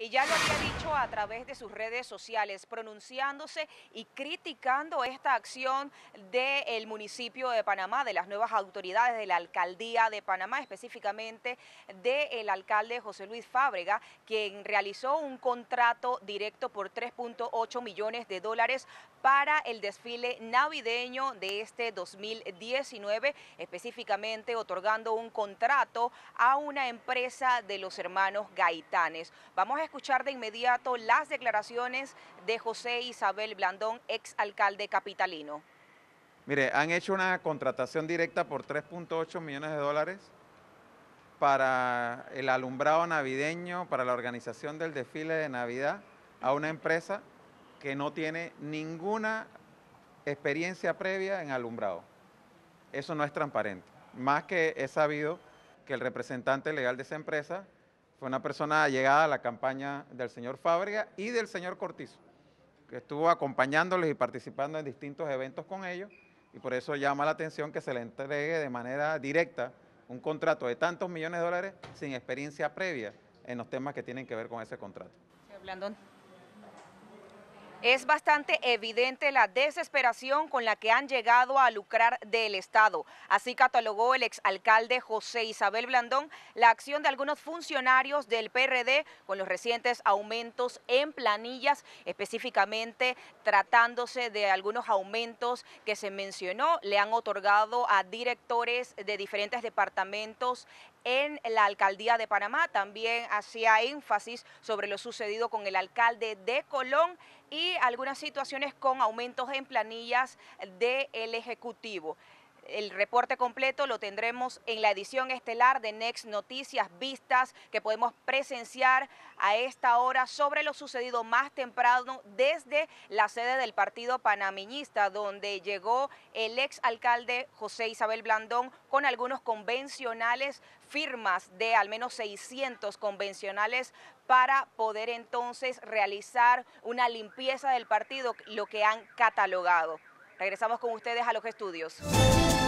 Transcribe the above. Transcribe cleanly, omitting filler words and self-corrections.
y ya lo había dicho a través de sus redes sociales, pronunciándose y criticando esta acción del municipio de Panamá, de las nuevas autoridades de la alcaldía de Panamá, específicamente del alcalde José Luis Fábrega, quien realizó un contrato directo por 3.8 millones de dólares para el desfile navideño de este 2019, específicamente otorgando un contrato a una empresa de los hermanos Gaitanes. Vamos a escuchar de inmediato las declaraciones de José Isabel Blandón, ex alcalde capitalino. Mire, han hecho una contratación directa por 3.8 millones de dólares para el alumbrado navideño, para la organización del desfile de Navidad, a una empresa que no tiene ninguna experiencia previa en alumbrado. Eso no es transparente. Más que he sabido que el representante legal de esa empresa fue una persona allegada a la campaña del señor Fábrega y del señor Cortizo, que estuvo acompañándoles y participando en distintos eventos con ellos, y por eso llama la atención que se le entregue de manera directa un contrato de tantos millones de dólares sin experiencia previa en los temas que tienen que ver con ese contrato. Señor Blandón. Es bastante evidente la desesperación con la que han llegado a lucrar del Estado. Así catalogó el exalcalde José Isabel Blandón la acción de algunos funcionarios del PRD con los recientes aumentos en planillas, específicamente tratándose de algunos aumentos que se mencionó, le han otorgado a directores de diferentes departamentos en la alcaldía de Panamá. También hacía énfasis sobre lo sucedido con el alcalde de Colón y algunas situaciones con aumentos en planillas del Ejecutivo. El reporte completo lo tendremos en la edición estelar de Next Noticias Vistas, que podemos presenciar a esta hora sobre lo sucedido más temprano desde la sede del partido panameñista, donde llegó el exalcalde José Isabel Blandón con algunos convencionales, firmas de al menos 600 convencionales para poder entonces realizar una limpieza del partido, lo que han catalogado. Regresamos con ustedes a los estudios.